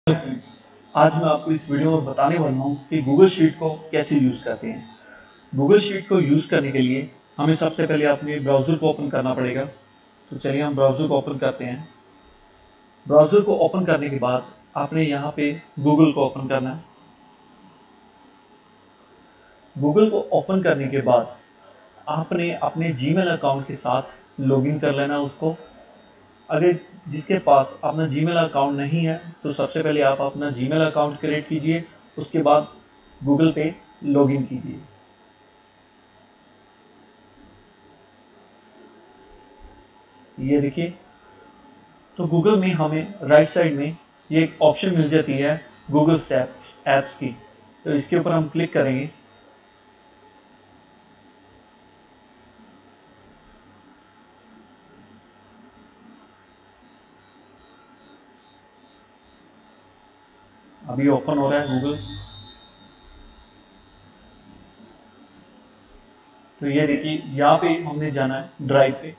Friends, आज मैं आपको इस वीडियो में बताने वाला हूँ कि गूगल शीट को कैसे यूज करते हैं। गूगल शीट को यूज करने के लिए हमें सबसे पहले अपने ब्राउजर को ओपन करना पड़ेगा। तो चलिए हम ब्राउजर को ओपन करते हैं। ब्राउजर को ओपन करने के बाद आपने यहाँ पे गूगल को ओपन करना है। गूगल को ओपन करने के बाद आपने अपने जीमेल अकाउंट के साथ लॉगिन कर लेना उसको। अगर जिसके पास अपना जीमेल अकाउंट नहीं है तो सबसे पहले आप अपना जीमेल अकाउंट क्रिएट कीजिए, उसके बाद गूगल पे लॉगिन कीजिए। ये देखिए, तो गूगल में हमें राइट साइड में ये एक ऑप्शन मिल जाती है गूगल एप्स की। तो इसके ऊपर हम क्लिक करेंगे। अभी ओपन हो रहा है गूगल। तो ये देखिए, यहाँ पे हमने जाना है ड्राइव पे।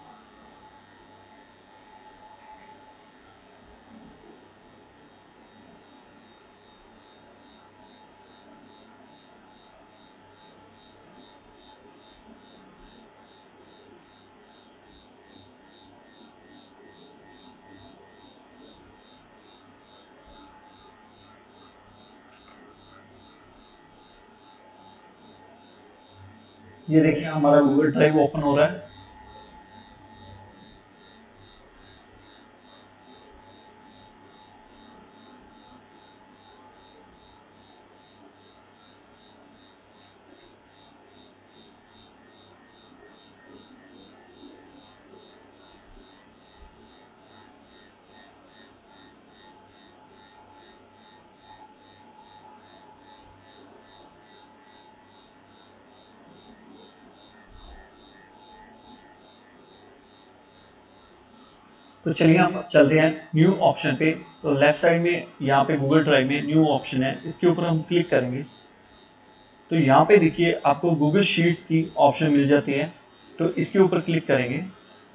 ये देखिए, हमारा गूगल ड्राइव ओपन हो रहा है। तो चलिए हम चलते हैं न्यू ऑप्शन पे। तो लेफ्ट साइड में यहाँ पे गूगल ड्राइव में न्यू ऑप्शन है, इसके ऊपर हम क्लिक करेंगे। तो यहाँ पे देखिए आपको गूगल शीट्स की ऑप्शन मिल जाती है, तो इसके ऊपर क्लिक करेंगे।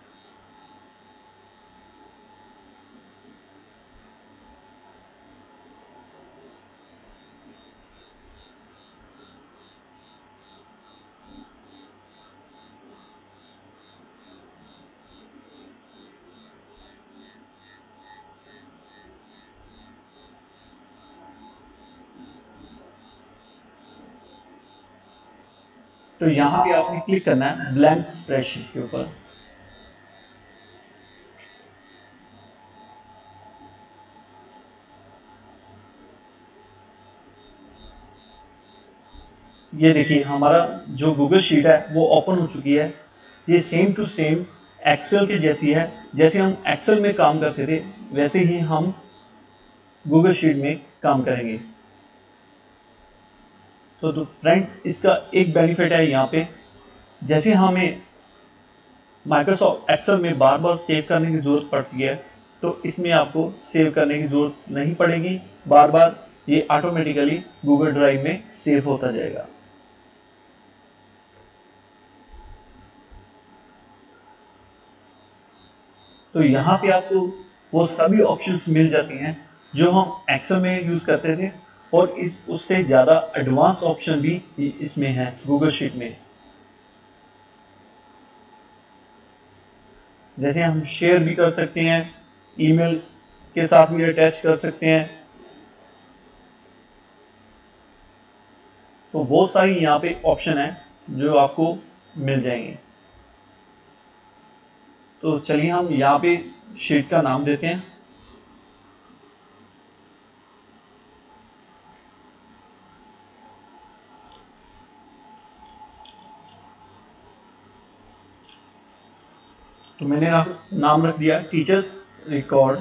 तो यहाँ पे आपने क्लिक करना है ब्लैंक स्प्रेडशीट के ऊपर। ये देखिए, हमारा जो गूगल शीट है वो ओपन हो चुकी है। ये सेम टू सेम एक्सेल के जैसी है। जैसे हम एक्सेल में काम करते थे वैसे ही हम गूगल शीट में काम करेंगे। तो फ्रेंड्स, इसका एक बेनिफिट है यहाँ पे, जैसे हमें माइक्रोसॉफ्ट एक्सेल में बार बार सेव करने की जरूरत पड़ती है, तो इसमें आपको सेव करने की जरूरत नहीं पड़ेगी बार बार। ये ऑटोमेटिकली गूगल ड्राइव में सेव होता जाएगा। तो यहाँ पे आपको वो सभी ऑप्शंस मिल जाती हैं जो हम एक्सेल में यूज करते थे, और इस उससे ज्यादा एडवांस ऑप्शन भी इसमें है गूगल शीट में। जैसे हम शेयर भी कर सकते हैं, ईमेल्स के साथ भी अटैच कर सकते हैं। तो बहुत सारी यहाँ पे ऑप्शन है जो आपको मिल जाएंगे। तो चलिए हम यहाँ पे शीट का नाम देते हैं। तो मैंने नाम रख दिया टीचर्स रिकॉर्ड।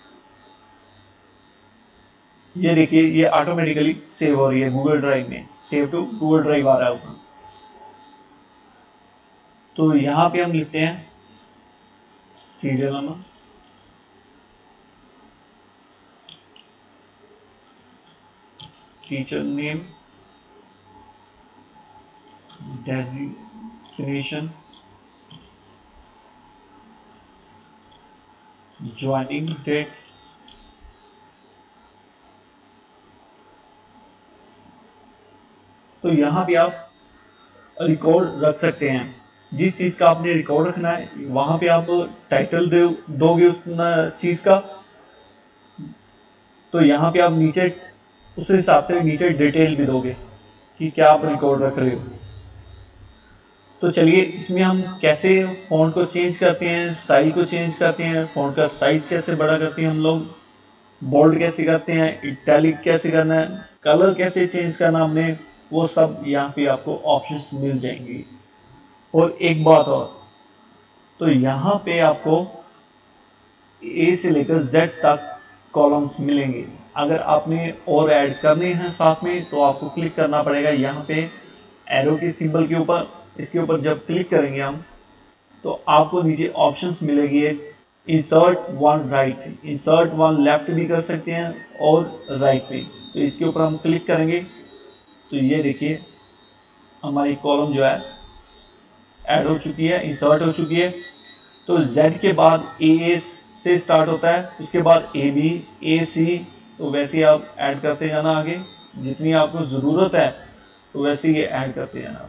ये देखिए, ये ऑटोमेटिकली सेव हो रही है गूगल ड्राइव में। सेव टू गूगल ड्राइव आ रहा है ऊपर। तो यहाँ पे हम लिखते हैं serial number, teacher name, designation, joining date, तो यहाँ पे आप रिकॉर्ड रख सकते हैं। जिस चीज का आपने रिकॉर्ड रखना है वहां पे आप टाइटल दोगे उस चीज का, तो यहाँ पे आप नीचे उस हिसाब से नीचे डिटेल भी दोगे कि क्या आप रिकॉर्ड रख रहे हो। तो चलिए इसमें हम कैसे फॉन्ट को चेंज करते हैं, स्टाइल को चेंज करते हैं, फॉन्ट का साइज कैसे बड़ा करते हैं हम लोग, बोल्ड कैसे करते हैं, इटैलिक कैसे करना है, कलर कैसे चेंज करना हमने, वो सब यहाँ पे आपको ऑप्शंस मिल जाएंगे। और एक बात और, तो यहाँ पे आपको ए से लेकर जेड तक कॉलम्स मिलेंगे। अगर आपने और ऐड करने हैं साथ में तो आपको क्लिक करना पड़ेगा यहाँ पे एरो के सिंबल के ऊपर। इसके ऊपर जब क्लिक करेंगे हम तो आपको नीचे ऑप्शंस मिलेगी insert one right, insert one left भी कर सकते हैं और राइट भी। तो इसके ऊपर हम क्लिक करेंगे तो ये देखिए हमारी कॉलम जो है ऐड हो चुकी है, इंसर्ट हो चुकी है। तो Z के बाद ए से स्टार्ट होता है, उसके बाद ए बी, ए सी, तो वैसे ही आप ऐड करते जाना आगे, जितनी आपको जरूरत है तो वैसे ही ऐड करते जाना।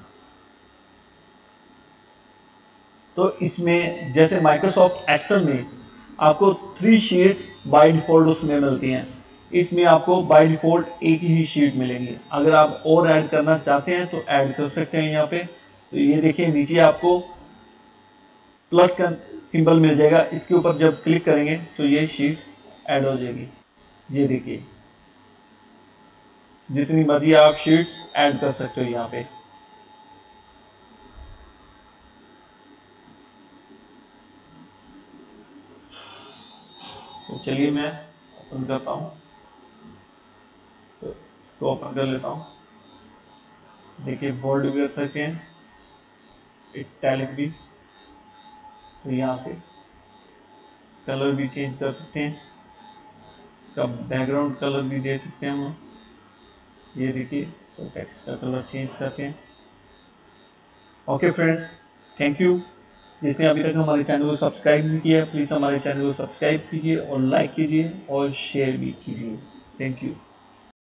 तो इसमें जैसे माइक्रोसॉफ्ट एक्सेल में आपको 3 शीट्स बाय डिफॉल्ट उसमें मिलती हैं, इसमें आपको बाय डिफॉल्ट एक ही शीट मिलेंगी। अगर आप और ऐड करना चाहते हैं तो ऐड कर सकते हैं यहाँ पे। तो ये देखिए नीचे आपको प्लस का सिंबल मिल जाएगा, इसके ऊपर जब क्लिक करेंगे तो ये शीट ऐड हो जाएगी। ये देखिए जितनी मर्जी आप शीट्स ऐड कर सकते हो यहाँ पे। तो चलिए मैं ओपन करता हूँ, तो इसको ओपन कर लेता हूँ। देखिए बोल्ड भी कर सकते हैं, इटैलिक भी, तो यहाँ से कलर भी चेंज कर सकते हैं, इसका बैकग्राउंड कलर भी दे सकते हैं हम। ये देखिए तो टेक्स्ट का कलर चेंज करते हैं। Okay friends, thank you. जिसने अभी तक हमारे चैनल को सब्सक्राइब नहीं किया प्लीज़ हमारे चैनल को सब्सक्राइब कीजिए और लाइक कीजिए और शेयर भी कीजिए। Thank you.